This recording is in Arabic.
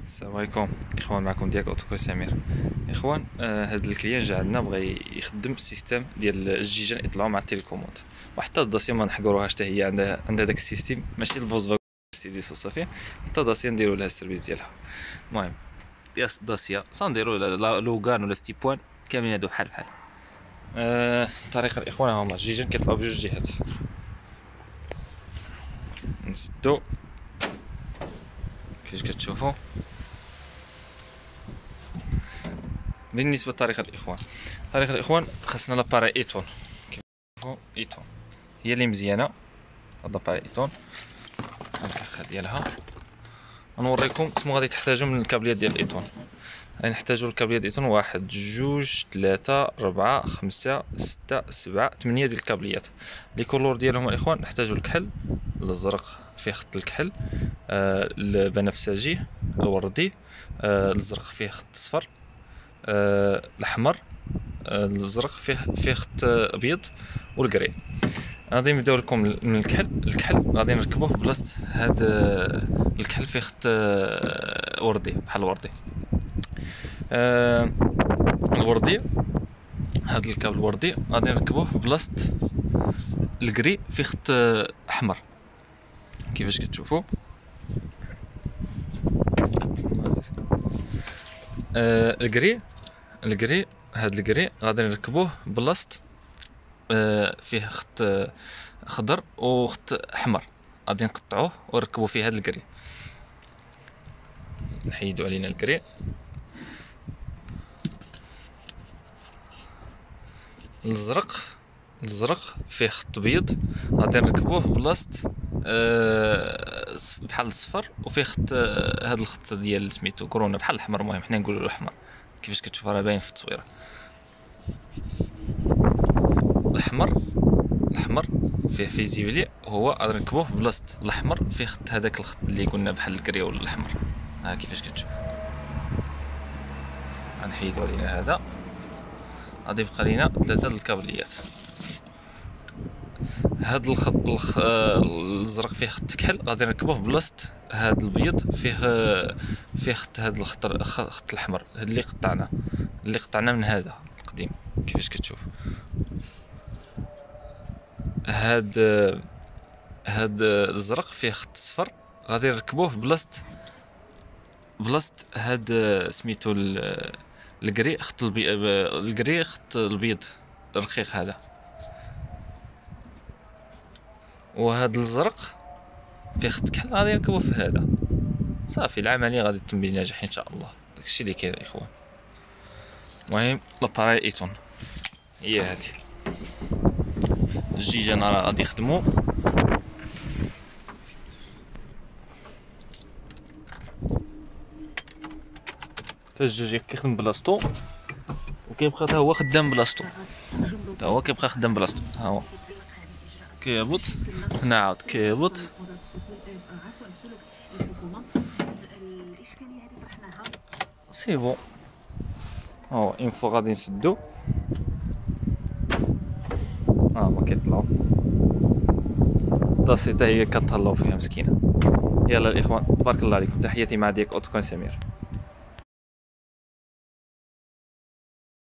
السلام عليكم اخوان، معكم ديال اوتوكو سمير. اخوان، هاد الكليان جا عندنا بغى يخدم السيستم ديال الجيجان يطلعوا مع التليكوموند، وحتى الداسيا ما نحقروهاش حتى هي عندها داك السيستم، ماشي الفولكسفاغن مرسيدس وصافي. حتى داسيا نديروا لها السيرفيس ديالها. المهم داسيا صنديروا لوغان ولا ستيبوان كاملين هادو بحال الطريقه الاخوان هما الجيجان كيطلعوا بجوج جهات. نسدو كيفاش كتشوفوا. بالنسبه لطريقه الاخوان خاصنا لاباري ايتون. كيفوا ايتون هي اللي مزيانه. هاد لاباري ايتون الكخه ديالها غنوريكم شنو غادي تحتاجوا من الكابليات ديال الايتون. غادي نحتاجوا الكابليات ديال الايتون 1 2 3 4 5 6 7 8 ديال الكابليات. لي كولور ديالهم الاخوان نحتاجوا الكحل الازرق فيه خط الكحل، البنفسجي الوردي، الازرق فيه خط اصفر، الاحمر، الازرق فيه خط ابيض، والكري. غادي نبداو لكم من الكحل غادي نركبوه بلاصه هاد الكحل فيه خط وردي بحال الوردي. الوردي هاد الكابل الوردي غادي نركبوه بلاصه الكري فيه خط احمر كيفاش كتشوفوا. الكري هاد الكري غادي نركبوه بلاصه فيه خط خضر وخط احمر، غادي نقطعوه ونركبوا فيه هاد الكري. نحيدوا علينا الكري. الازرق فيه خط ابيض غادي نركبوه بلاصه بحال الصفر وفيه خط هاد الخط ديال سميتو كورونا بحال الاحمر. المهم حنا نقولوا الاحمر كيفاش كتشوف راه باين في التصويره. الاحمر فيه فيزيبيلي هو غادي نركبوه بلاصه الاحمر فيه خط هذاك الخط اللي قلنا بحال الكري ولا الاحمر. ها كيفاش كتشوف. غنحيدوا علينا هذا. غادي يبقى لينا 3 الكابليات. هاد الخط الازرق فيه خط كحل غادي نركبوه بلاصه هاد الابيض فيه خط هاد خط الاحمر اللي قطعنا من هذا القديم. كيفاش كتشوف. هاد الازرق فيه خط صفر غادي نركبوه بلاصه هاد سميتو الكري خط الكري خط البيض الرقيق هذا. وهاد الازرق فيه خط كحل غادي نركبوه في هذا. صافي العمليه غادي تتم بنجاح ان شاء الله. داكشي اللي كاين الاخوان. المهم لاباري ايتون هي هادي الجيجان راه غادي يخدموا. فالجوج كيخدم بلاصتو وكيبقى حتى هو خدام بلاصتو. ها هو كيهبط هنا عاود كيهبط. سي بون. هو انفو غادي نسدو. هما كيطلعوا. داسي حتى هي كتهلاو فيها مسكينه. يلا الاخوان تبارك الله عليكم. تحياتي مع ديك اوتوكون سمير.